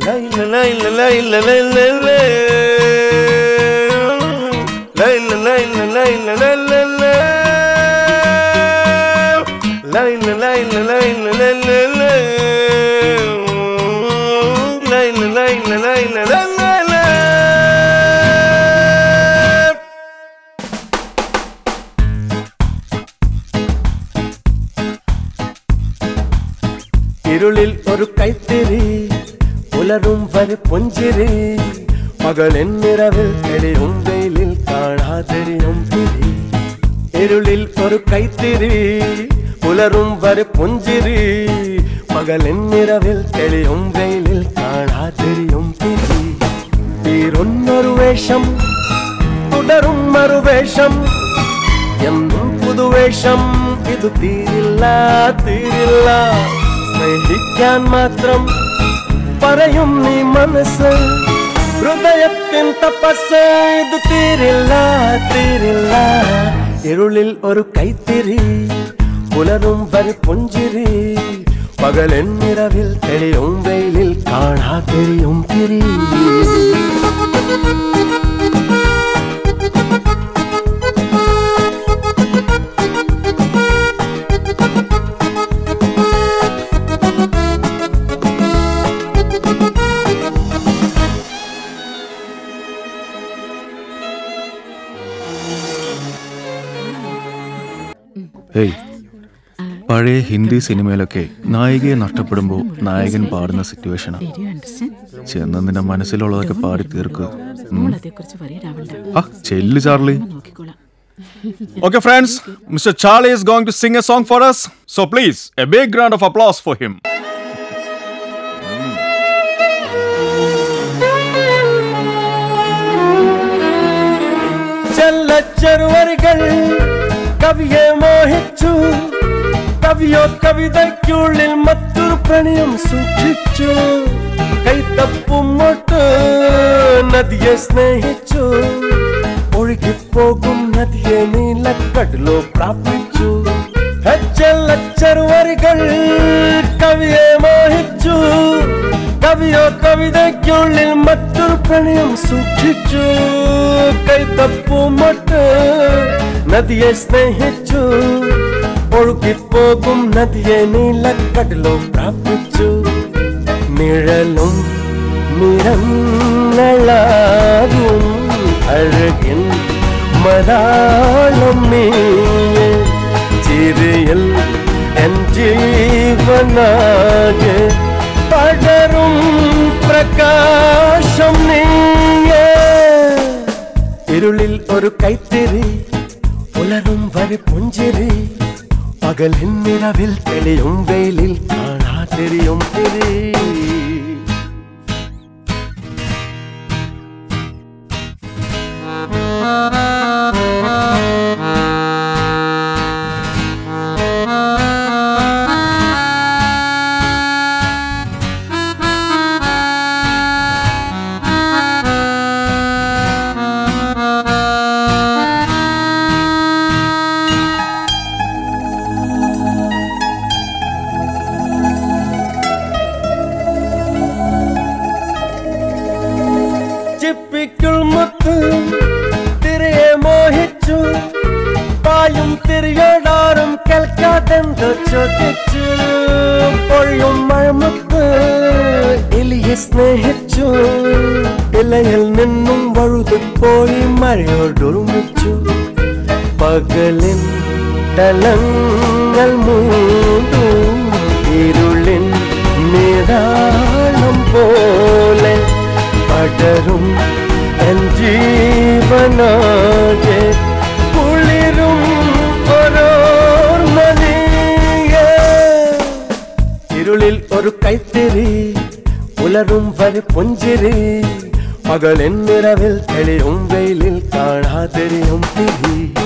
ഇരുളിൽ ഒരു കൈത്തിരി പുലരും വരെ പുഞ്ചിരി പകലിൻ നിറവിൽ തെളിയും വെയിലിൽ കാണാതെരിയും തിരി ഇരുളിൽ ഒരു കൈത്തിരി പുലരും വരെ പുഞ്ചിരി പകലിൻ നിറവിൽ തെളിയും വെയിലിൽ കാണാതെരിയും തിരി തീരുന്നൊരു വേഷം തുടരും മറുവേഷം എന്നും പുതുവേഷം ഇത് തീരില്ല തീരില്ല സ്നേഹിക്കാൻ മാത്രം പറയും നീ മനസ്സ് ഹൃദയത്തിൻ തപസ് ഇത് തീരില്ല തീരില്ല ഇരുളിൽ ഒരു കൈത്തിരി പുലരും വരെ പുഞ്ചിരി പകലിൻ നിറവിൽ തെളിയും വെയിലിൽ കാണാതെരിയും തിരി പഴയ ഹിന്ദി സിനിമയിലൊക്കെ നായികയെ നഷ്ടപ്പെടുമ്പോൾ നായകൻ പാടുന്ന സിറ്റുവേഷനാ. ചെന്ന് നിന്റെ മനസ്സിലുള്ളതൊക്കെ പാടി തീർക്കുക. ചെല്ലു Charlie. Okay friends, Mr. Charlie is going to sing a song for us. So please, a big round of applause for him. ചെറുവരികൾ കവിയെ മോഹിച്ചു കവിയോ കവിതയ്ക്കുള്ളിൽ മറ്റൊരു പ്രണയം സൂക്ഷിച്ചു കൈത്തപ്പുമൊട്ട് നദിയെ സ്നേഹിച്ചു ഒഴുകിപ്പോകും നദിയെ നീലക്കടലോ പ്രാപിച്ചു ചെറുവരികൾ കവിയെ മോഹിച്ചു കവിയോ കവിതയ്ക്കുള്ളിൽ മറ്റൊരു പ്രണയം സൂക്ഷിച്ചു കൈത്തപ്പുമൊട്ട് നദിയെ സ്നേഹിച്ചു ഒഴുകിപ്പോകും നദിയെ നീലക്കടലോ പ്രാപിച്ചു നിഴലും നിറങ്ങളാകും അഴകിൻ മലയാളം നീയെ ചിരിയിൽ എൻ ജീവനാകെ പടരും പ്രകാശം നീയെ ഇരുളിൽ ഒരു കൈത്തിരി പുലരും വരെ പുഞ്ചിരി പകലിൻ നിറവിൽ തെളിയും വെയിലിൽ കാണാതെരിയും തിരി തിരിയെ മോഹിച്ചു പായും തിരിയോടാറും കേൾക്കാതെന്തോ ചോദിച്ചു പൊഴിയും മഴമുത്ത് എലിയെ സ്നേഹിച്ചു ഇലയിൽ നിന്നും വഴുതുപോയി മഴയോടൊരുമിച്ചു പകലിൻ തലങ്ങൾ മൂടും ഇരുളിൻ നിഴാളം പോലെ പടരും എൻ ജീവനാകെ കുളിരും ഓരോർമണിയേ ഇരുളിൽ ഒരു കൈത്തിരി പുലരും വരെ പുഞ്ചിരി പകലിൻ നിറവിൽ തെളിയും വെയിലിൽ കാണാതെരിയും തിരി